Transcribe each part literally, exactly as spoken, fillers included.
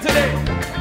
today?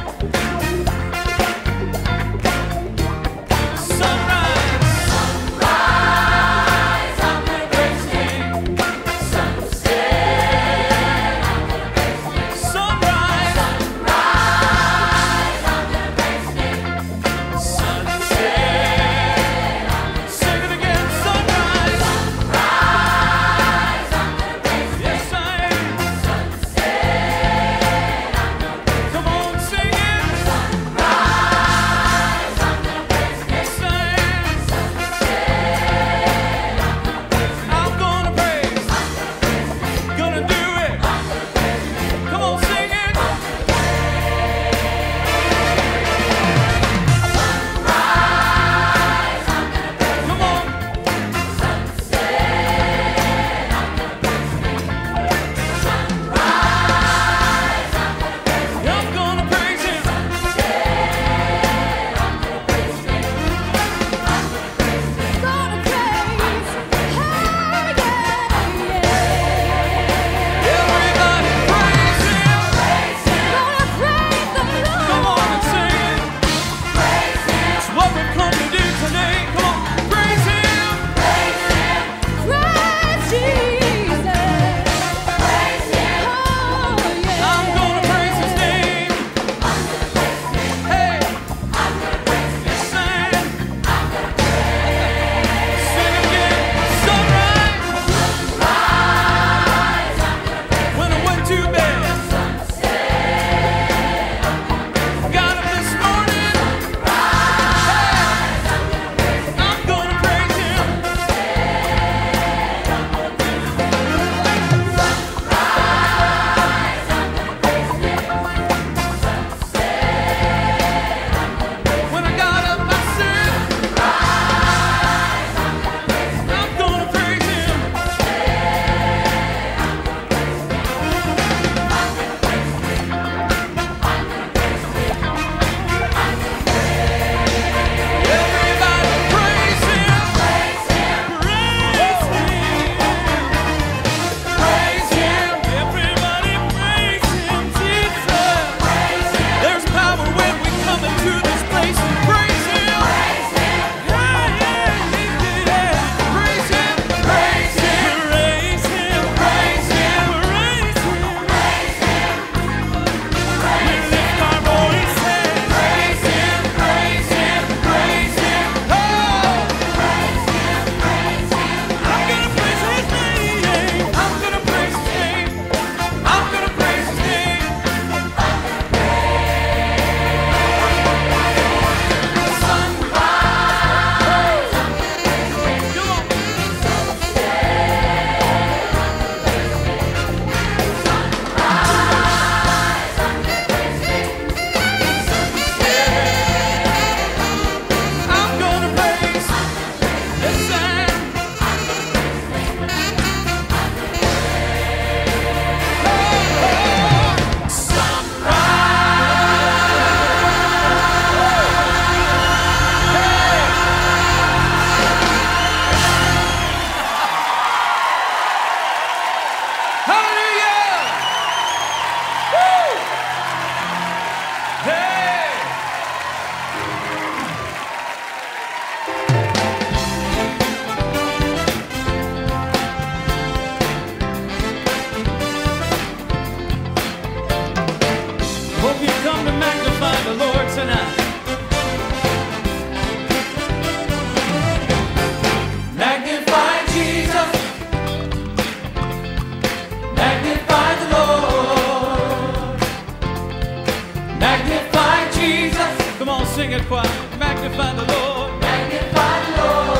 Sing it choir, magnify the Lord. Magnify the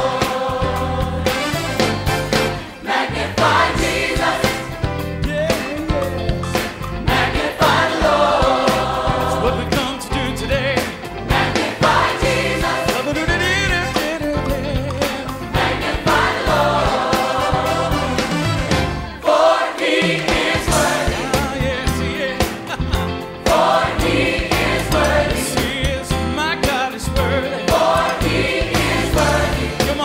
Lord. Magnify Jesus. Yeah, yes. Magnify the Lord. That's what we come to do today. Magnify Jesus. Magnify the Lord. For He is worthy. Ah, yes, He is. For He is worthy. He is. My God is worthy. For He is worthy. Come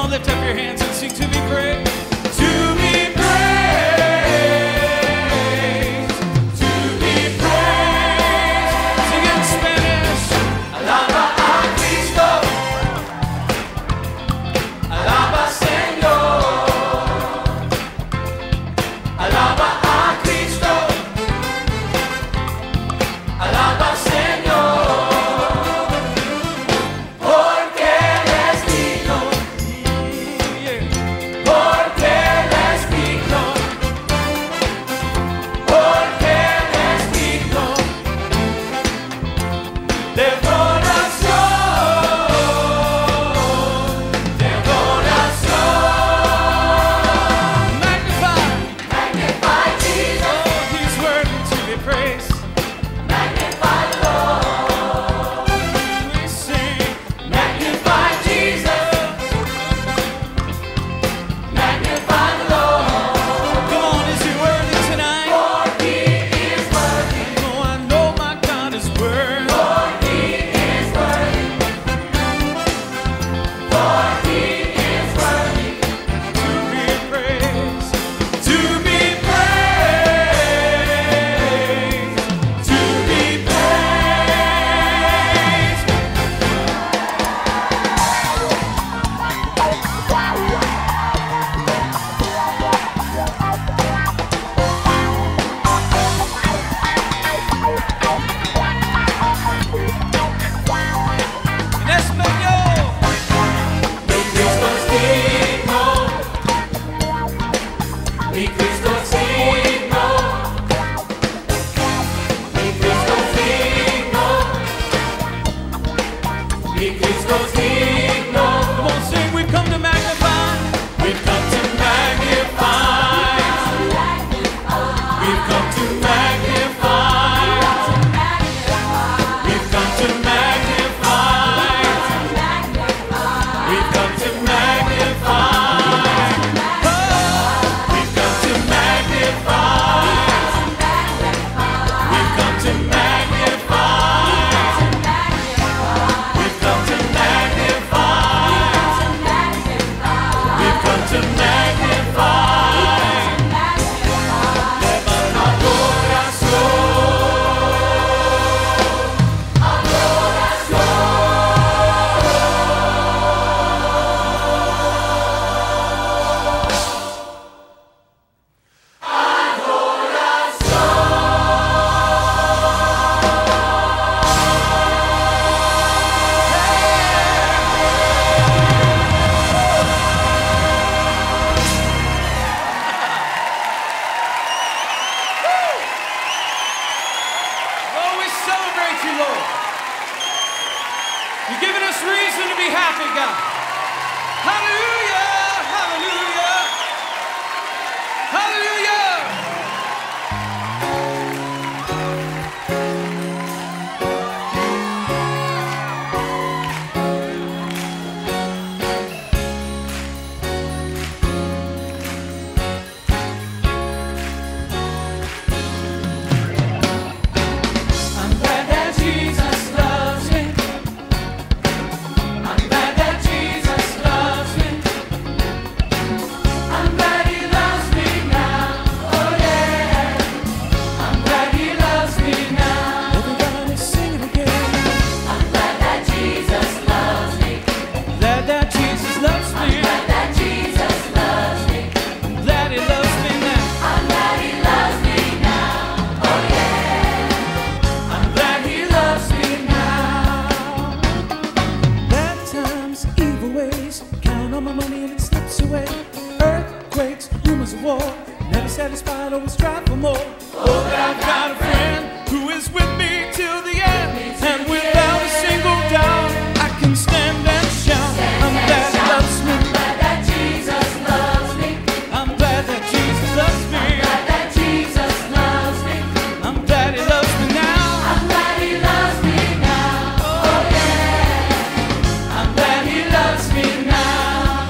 appreciate you, Lord. You've given us reason to be happy, God. Hallelujah, hallelujah, hallelujah. Never satisfied, always strive for more. Oh, but I've got a friend who is with me till the end, and without a single doubt, I can stand and shout. I'm glad he loves me. I'm glad that Jesus loves me. I'm glad that Jesus loves me. I'm glad that Jesus loves me. I'm glad he loves me now. I'm glad he loves me now. Oh yeah. I'm glad he loves me now.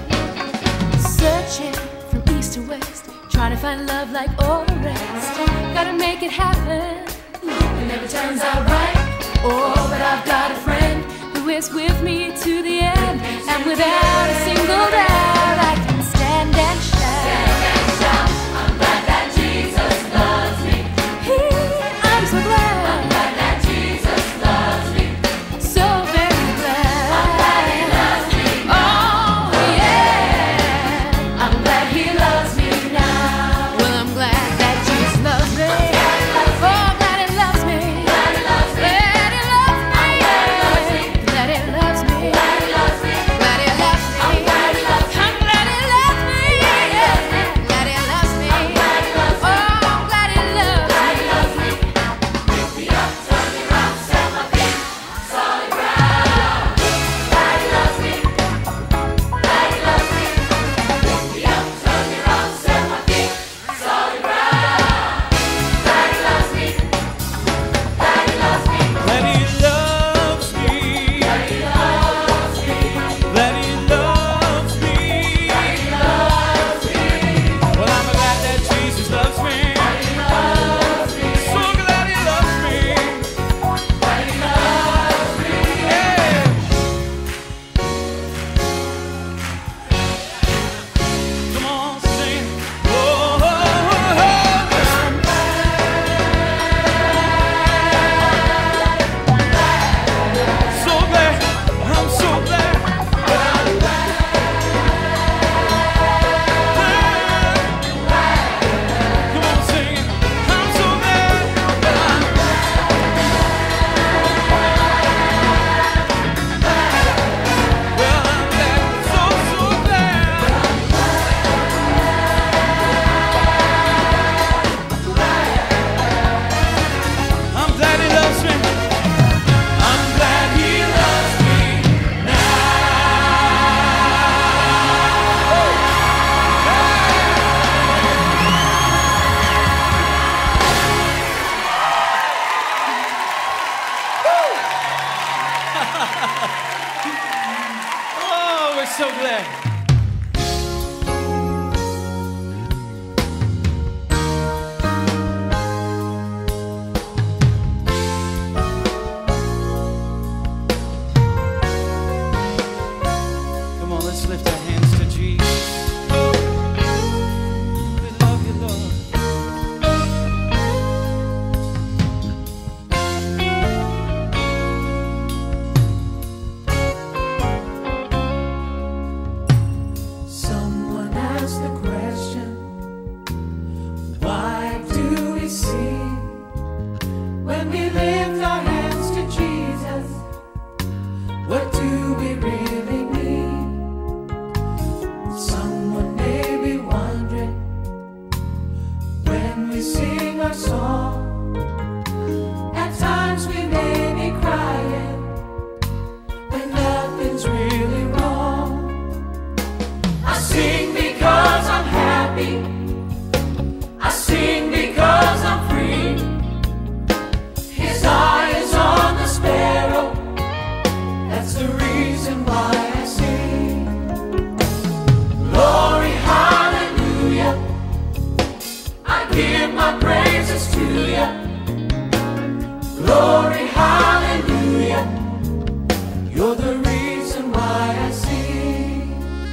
Searching from east to west, trying to find love like all the rest. Gotta make it happen, It never turns out right. oh, but I've got a friend who is with me to the end, and without a single doubt I can stand and shout. And shout, I'm glad that Jesus loves me. He, I'm so glad, I'm glad that Jesus loves me. so very glad. I'm glad he loves me now. Oh yeah, I'm glad he loves me now. well I'm glad that Jesus loves me. Oh, glad he loves me. Glad he loves me. Glad he loves me. Glad he loves me. Glad he loves me. Glad he loves me. Glad he loves me. I'm glad he loves me. I'm glad he loves me. Glad he loves me. Oh, I'm glad he loves Glad me. he loves me. Pick me up, turn me round, set my feet solid ground. Glad he loves me. Glad he loves me. Pick me up, turn me round, set my feet solid ground. Glad he loves me. Glad he loves me. That he loves me. Glad he loves me. That he loves me. Glad he loves me. Well, I'm glad that Jesus loves me. Glad he loves me. So glad he loves me. Glad he loves me. Yeah. Come on, sing. Oh, oh, oh, oh. So glad. I'm so glad. Come on, sing it. I'm so glad. Well, I'm glad, so, so glad. I'm glad he loves me. I'm glad he loves me now. Oh, we're so glad. Come on, let's lift our hands to Jesus. We love you, Lord. Someone asked the question, why do we sing when we lift our hands to Jesus? What do we really mean? Someone may be wondering when we sing our song. At times we may hallelujah. Glory, hallelujah. You're the reason why I sing.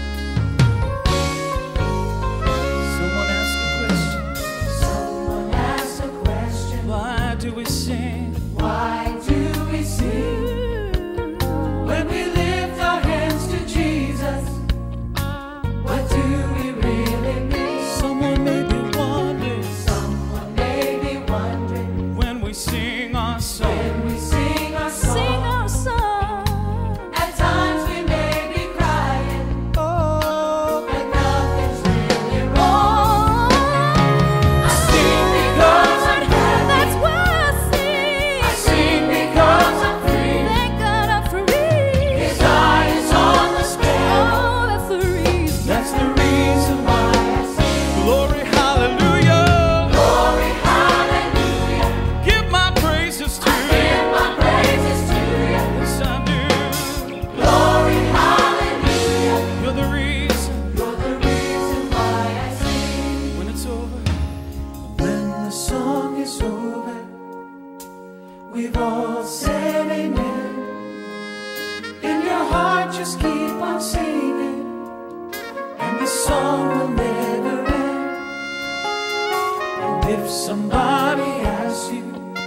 Someone ask a question. Someone asked a question. Why do we sing? Why do we sing? When we lift our hands to Jesus, what do we really mean? Someone may be wondering Someone may be wondering when we sing our song. when we sing our song. Sing our song. At times we may be crying, Oh, but nothing's really wrong. I sing because I'm happy. That's why I sing. I sing because I'm free. Thank God I'm free. His eye is on the sparrow. Oh, that's the reason. That's the reason why I sing. glory, hallelujah. Glory, hallelujah. Give my praises to you. Give my praises to you. Yes, I do. Glory, hallelujah. You're the reason You're the reason why I sing. when it's over. When the song is over, we've all said amen. In your heart, just keep on singing, and the song will never end. And if somebody asks you,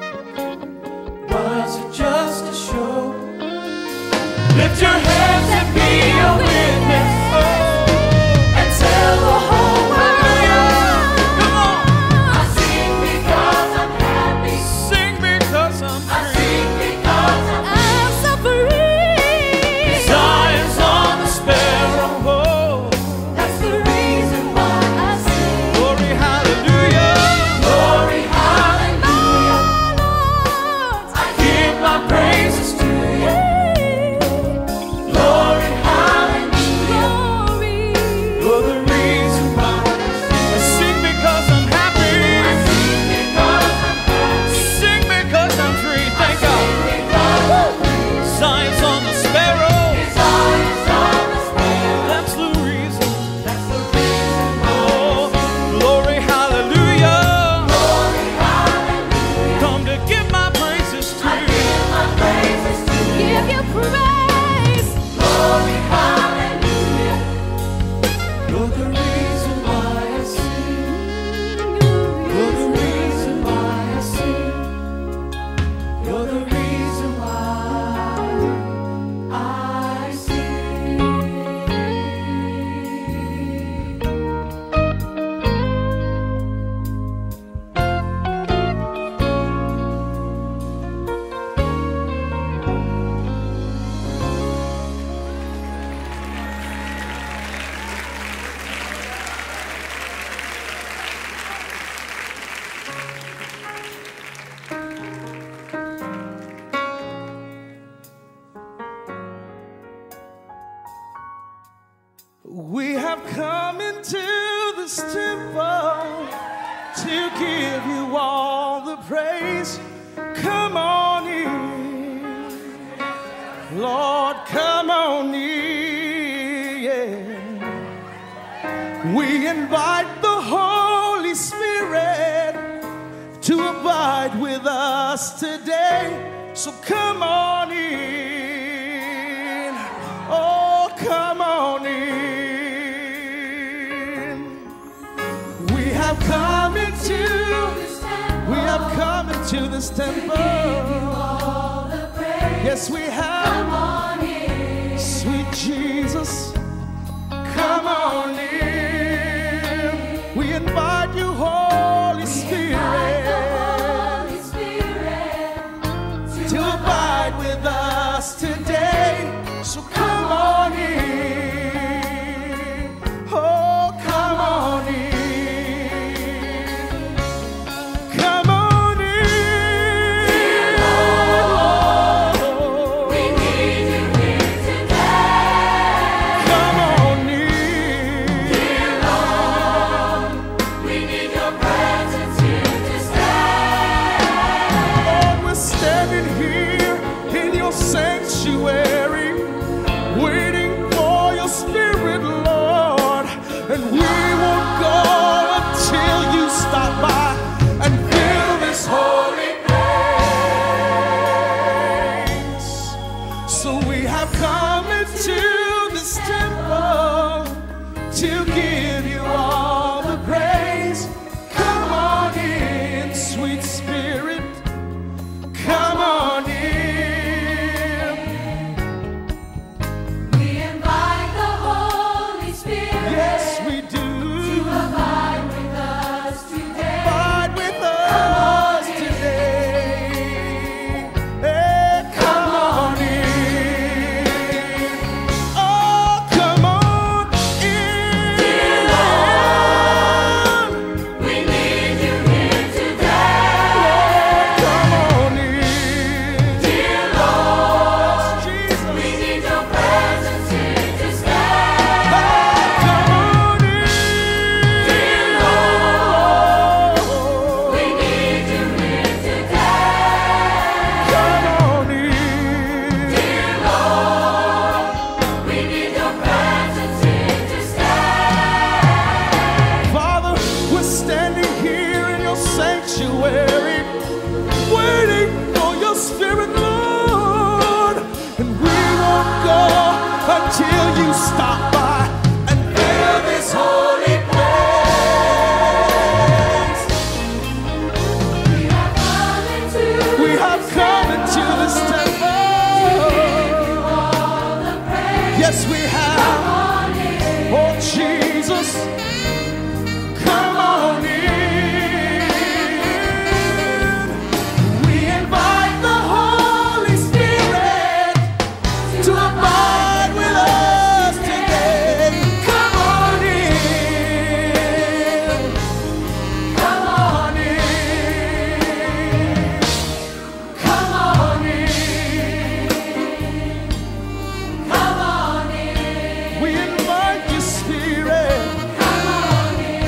was it just a show? Lift your hands and be a witness, oh, and tell the whole world. Come on, I sing because I'm happy. sing because I'm I free. sing because I'm I'm so free. His eye is on the sparrow. Oh, That's the reason why I sing. glory, hallelujah. Glory, hallelujah. Lord, I give my praises to you. Glory, hallelujah. glory. You're the reason why I sing because I'm happy. I sing because I'm happy. Sing because I'm free. Thank God. Because I'm free. Signs on the sparrow. His eye is on the sparrow. That's the reason. That's the reason why. Oh, glory, hallelujah. Glory, hallelujah. Come to give my praises to I you. give my praises to you. Give you praise. Glory, hallelujah. You're the reason why I sing. You're the reason why I sing. You're the reason why I sing. We have come into this temple to give you all the praise. Come on in, Lord, come on in. Yeah. We invite the Holy Spirit to abide with us today. So come on in. Oh, come on in. We have come into This temple, we have come into this temple. all the praise. Yes, we Come have. on in. Sweet Jesus, come on in. We invite you, Holy Spirit, Holy Spirit, to abide with us today. So come on in. Oh, come on in. Come on in. Oh, we need you here today. come on in. We need your presence here to stay. Lord, we're standing here in your sanctuary, waiting for your spirit, Lord. And we won't go until you stop by and fill this whole till you stop by and fill this holy place. We have come into this temple. Yes, we have. Oh, Jesus, come on in. We invite the Holy Spirit to abide with us today. Come on in. Come on in. Come on in. Come on in. We invite your Spirit. Come on in.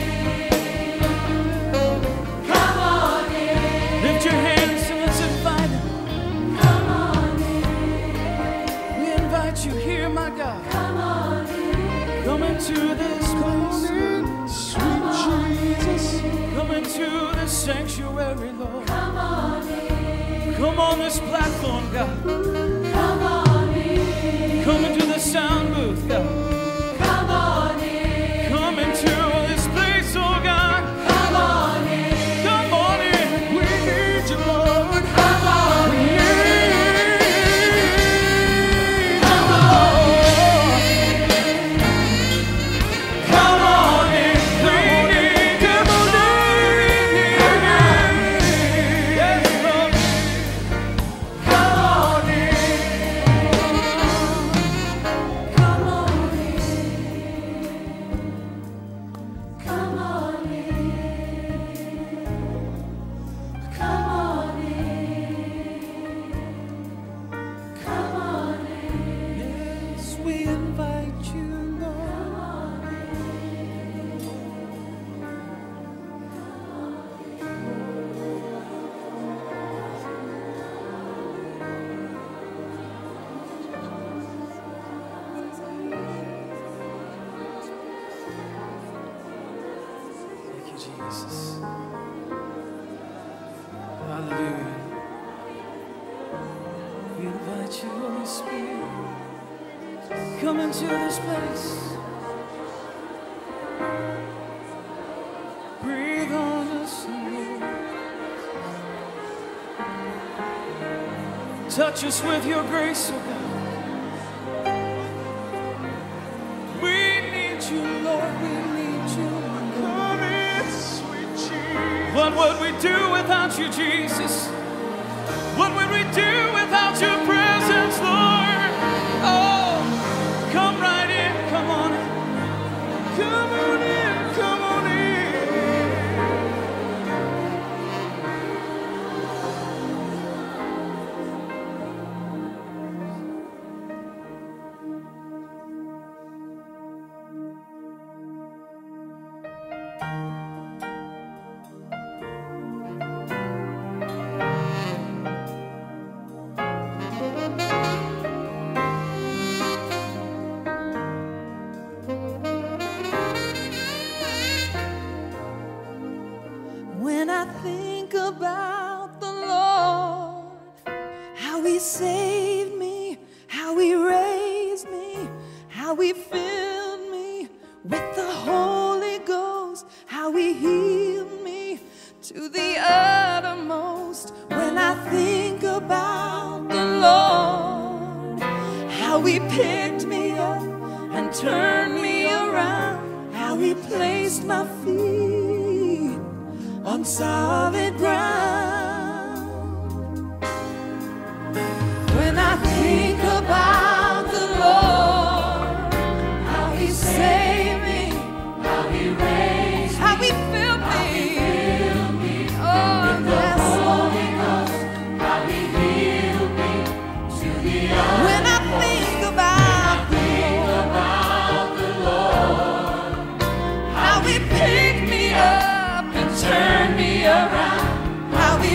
Come on in. Lift your hands and let's invite him. Come on in. We invite you here, my God. Come on in. Come into this place, sweet Jesus. Come into this sanctuary, Lord. Come on in. Come on this platform, God. Come on in. Come into the sound booth, God. Come on in. Come into this place, oh God. Come on in. Come on in. We need you, Lord. Come on in. Come on in. Come on in. We need, come on in. Yes, Lord. Come on in. Come on in. Come on in. Come on in. Come on in. Yes, we invite you, Lord. Thank you, Jesus. Hallelujah. We invite you, Holy Spirit. Come into this place. Breathe on us, Lord. Touch us with your grace, oh God. We need you, Lord. We need you. Come in, sweet Jesus. What would we do without you, Jesus? What would we do without your presence, Lord? Oh, come right in. Come on in. Come on in. Come on in. When I think about the Lord, how He saved me, how He raised me, how He filled me with the Holy Ghost, how He healed me to the uttermost. When I think about the Lord, how He picked me up and turned me around, how He placed my feet on solid ground. When I think about the Lord, how He saved me, how He raised me, how He filled me, oh yes, Holy Ghost, how He healed me to the end. When I think about the Lord, how He picked me up, turn me around, how He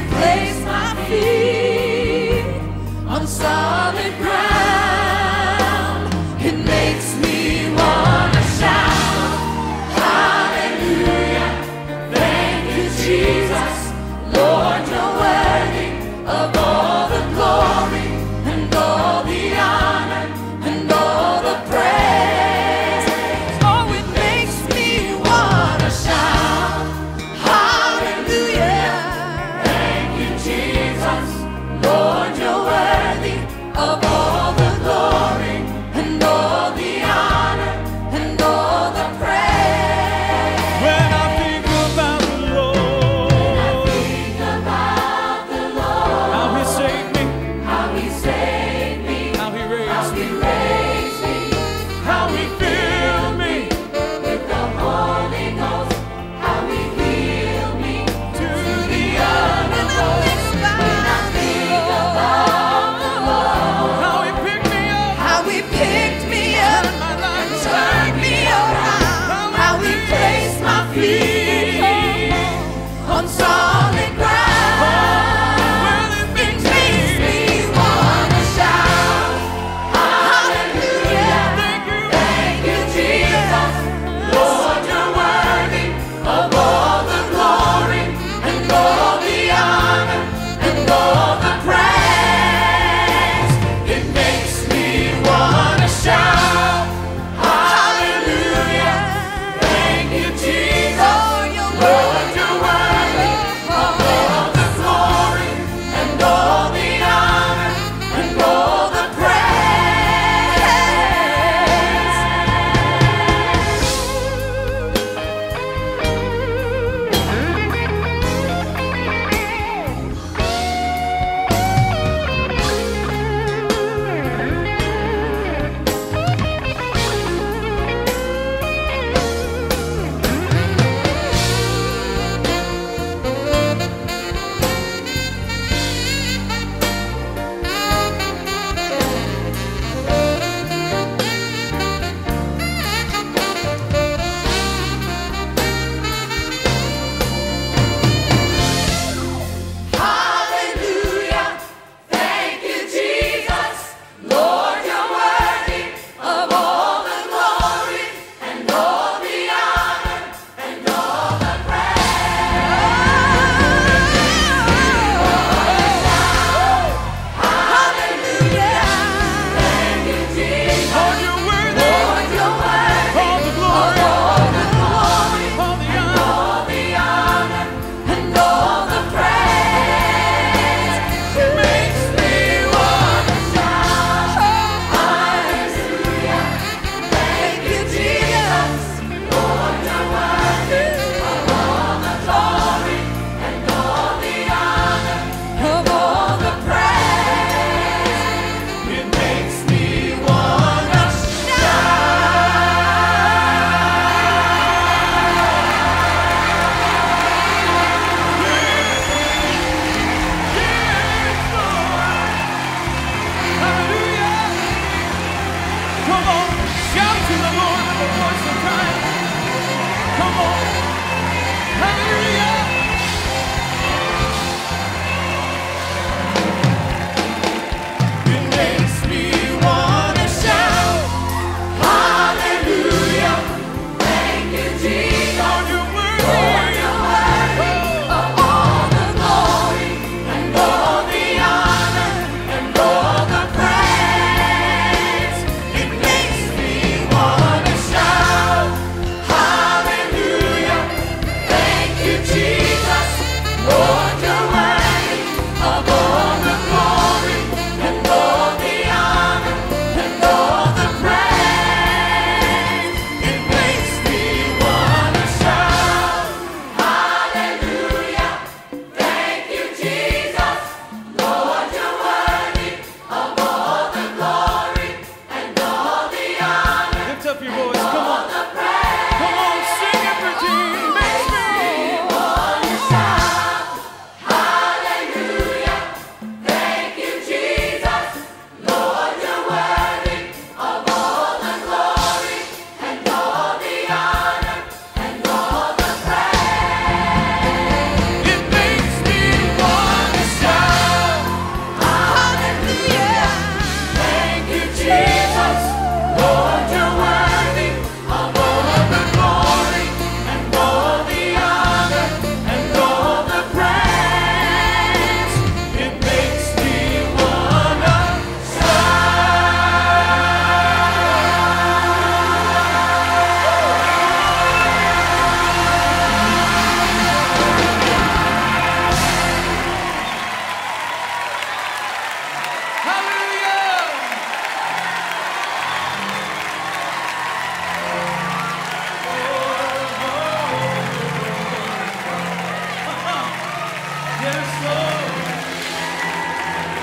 of all the glory and all the honor and all the praise. When I think about the Lord, Think about the Lord, how He saved me, how He saved me, how He how raised He me, raised me, how He filled me with the Holy Ghost, how He healed me to the When I think about the Lord, how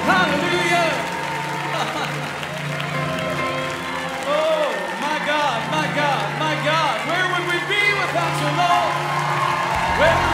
Hallelujah. Oh, my God, my God, my God. Where would we be without you, Lord? Where